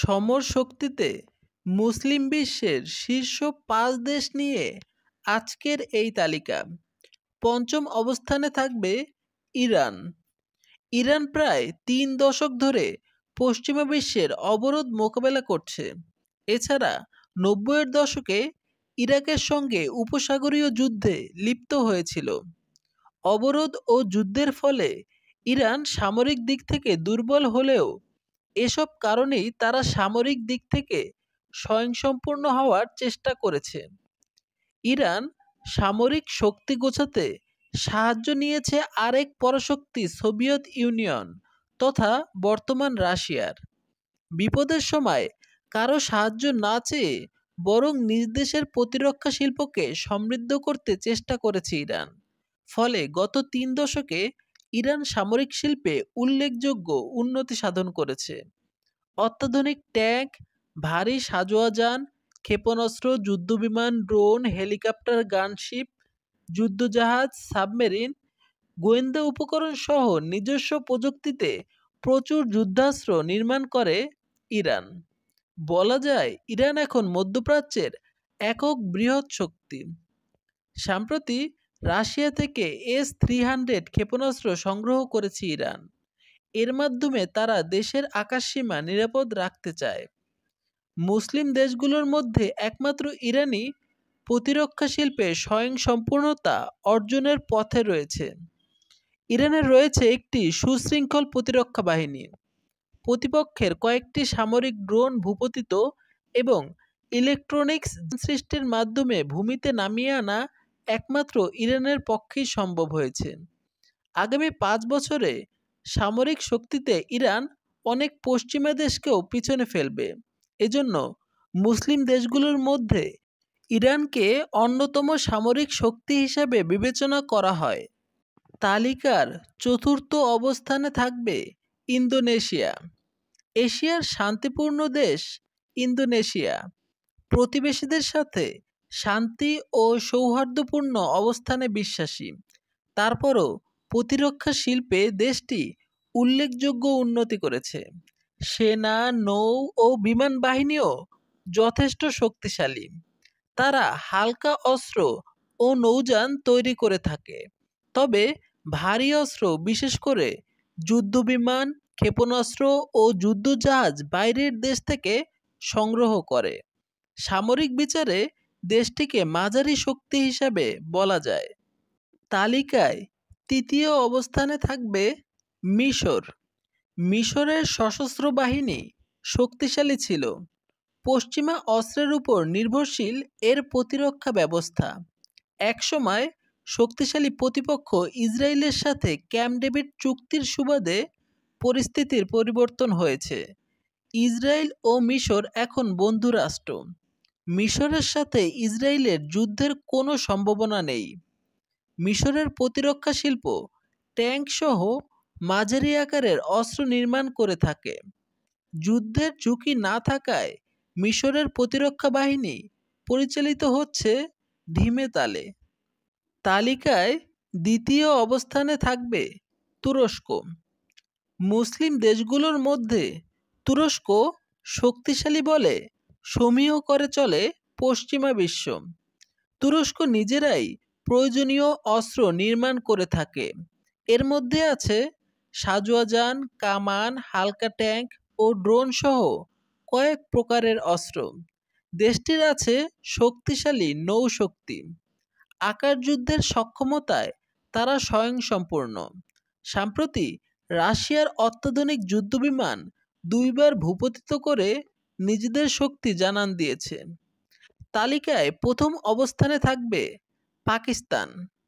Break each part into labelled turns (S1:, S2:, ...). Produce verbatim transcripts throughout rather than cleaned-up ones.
S1: সমর শক্তিতে মুসলিম বিশ্বের শীর্ষ পাঁচ দেশ নিয়ে আজকের এই তালিকা। পঞ্চম অবস্থানে থাকবে ইরান। ইরান প্রায় তিন দশক ধরে পশ্চিমা বিশ্বের অবরোধ মোকাবেলা করছে। এছাড়া নব্বইয়ের দশকে ইরাকের সঙ্গে উপসাগরীয় যুদ্ধে লিপ্ত হয়েছিল। অবরোধ ও যুদ্ধের ফলে ইরান সামরিক দিক থেকে দুর্বল হলেও এসব কারণেই তারা সামরিক দিক থেকে স্বয়ংসম্পূর্ণ হওয়ার চেষ্টা করেছে। ইরান সামরিক শক্তি গোছাতে সাহায্য নিয়েছে আরেক পরাশক্তি সোভিয়েত ইউনিয়ন তথা বর্তমান রাশিয়ার। বিপদের সময় কারো সাহায্য না চেয়ে বরং নিজ দেশের প্রতিরক্ষা শিল্পকে সমৃদ্ধ করতে চেষ্টা করেছে ইরান। ফলে গত তিন দশকে ইরান সামরিক শিল্পে উল্লেখযোগ্য উন্নতি সাধন করেছে। অত্যাধুনিক ট্যাঙ্ক, ভারী সাঁজোয়াজান, ক্ষেপণাস্ত্র, যুদ্ধবিমান, ড্রোন, হেলিকপ্টার, গানশিপ, যুদ্ধজাহাজ, সাবমেরিন, গোয়েন্দা উপকরণ সহ নিজস্ব প্রযুক্তিতে প্রচুর যুদ্ধাস্ত্র নির্মাণ করে ইরান। বলা যায় ইরান এখন মধ্যপ্রাচ্যের একক বৃহৎ শক্তি। সম্প্রতি রাশিয়া থেকে এস থ্রি হান্ড্রেড ক্ষেপণাস্ত্র সংগ্রহ করেছে ইরান। এর মাধ্যমে তারা দেশের আকাশসীমা নিরাপদ রাখতে চায়। মুসলিম দেশগুলোর মধ্যে একমাত্র ইরানই প্রতিরক্ষা শিল্পে স্বয়ংসম্পূর্ণতা অর্জনের পথে রয়েছে। ইরানের রয়েছে একটি সুশৃঙ্খল প্রতিরক্ষা বাহিনী। প্রতিপক্ষের কয়েকটি সামরিক ড্রোন ভূপতিত এবং ইলেকট্রনিক্স সৃষ্টির মাধ্যমে ভূমিতে নামিয়ে আনা একমাত্র ইরানের পক্ষেই সম্ভব হয়েছে। আগামী পাঁচ বছরে সামরিক শক্তিতে ইরান অনেক পশ্চিমা দেশকেও পিছনে ফেলবে। এজন্য মুসলিম দেশগুলোর মধ্যে ইরানকে অন্যতম সামরিক শক্তি হিসাবে বিবেচনা করা হয়। তালিকার চতুর্থ অবস্থানে থাকবে ইন্দোনেশিয়া। এশিয়ার শান্তিপূর্ণ দেশ ইন্দোনেশিয়া। প্রতিবেশীদের সাথে শান্তি ও সৌহার্দ্যপূর্ণ অবস্থানে বিশ্বাসী। তারপরও প্রতিরক্ষা শিল্পে দেশটি উল্লেখযোগ্য উন্নতি করেছে। সেনা, নৌ ও বিমান বাহিনীও যথেষ্ট শক্তিশালী। তারা হালকা অস্ত্র ও নৌযান তৈরি করে থাকে, তবে ভারী অস্ত্র বিশেষ করে যুদ্ধবিমান, ক্ষেপণাস্ত্র ও যুদ্ধজাহাজ বাইরের দেশ থেকে সংগ্রহ করে। সামরিক বিচারে দেশটিকে মাঝারি শক্তি হিসাবে বলা যায়। তালিকায় তৃতীয় অবস্থানে থাকবে মিশর। মিশরের সশস্ত্র বাহিনী শক্তিশালী ছিল। পশ্চিমা অস্ত্রের উপর নির্ভরশীল এর প্রতিরক্ষা ব্যবস্থা। একসময় শক্তিশালী প্রতিপক্ষ ইসরায়েলের সাথে ক্যাম্প ডেভিড চুক্তির সুবাদে পরিস্থিতির পরিবর্তন হয়েছে। ইসরায়েল ও মিশর এখন বন্ধু রাষ্ট্র। মিশরের সাথে ইসরায়েলের যুদ্ধের কোনো সম্ভাবনা নেই। মিশরের প্রতিরক্ষা শিল্প ট্যাঙ্ক সহ মাঝারি আকারের অস্ত্র নির্মাণ করে থাকে। যুদ্ধের ঝুঁকি না থাকায় মিশরের প্রতিরক্ষা বাহিনী পরিচালিত হচ্ছে ধিমে তালে। তালিকায় দ্বিতীয় অবস্থানে থাকবে তুরস্ক। মুসলিম দেশগুলোর মধ্যে তুরস্ক শক্তিশালী বলে সমীহ করে চলে পশ্চিমা বিশ্ব। তুরস্ক নিজেরাই প্রয়োজনীয় অস্ত্র নির্মাণ করে থাকে। এর মধ্যে আছে সাঁজোয়াজান, কামান, হালকা ট্যাঙ্ক ও ড্রোন সহ কয়েক প্রকারের অস্ত্র। দেশটির আছে শক্তিশালী নৌশক্তি। আকার যুদ্ধের সক্ষমতায় তারা স্বয়ংসম্পূর্ণ। সম্প্রতি রাশিয়ার অত্যাধুনিক যুদ্ধবিমান দুইবার ভূপতিত করে নিজেদের শক্তি জানান দিয়েছে। তালিকায় প্রথম অবস্থানে থাকবে পাকিস্তান।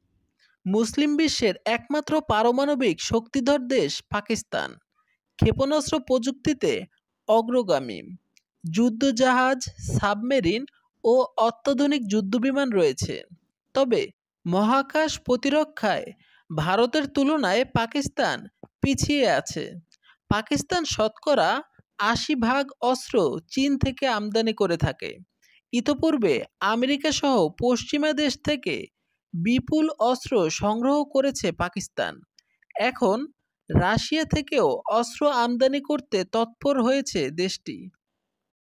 S1: মুসলিম বিশ্বের একমাত্র পারমাণবিক শক্তিধর দেশ পাকিস্তান। ক্ষেপণাস্ত্র প্রযুক্তিতে অগ্রগামী। যুদ্ধজাহাজ, সাবমেরিন ও অত্যাধুনিক যুদ্ধবিমান রয়েছে। তবে মহাকাশ প্রতিরক্ষায় ভারতের তুলনায় পাকিস্তান পিছিয়ে আছে। পাকিস্তান শতকরা আশি ভাগ অস্ত্র চীন থেকে আমদানি করে থাকে। ইতোপূর্বে আমেরিকা সহ পশ্চিমা দেশ থেকে বিপুল অস্ত্র সংগ্রহ করেছে পাকিস্তান। এখন রাশিয়া থেকেও অস্ত্র আমদানি করতে তৎপর হয়েছে দেশটি।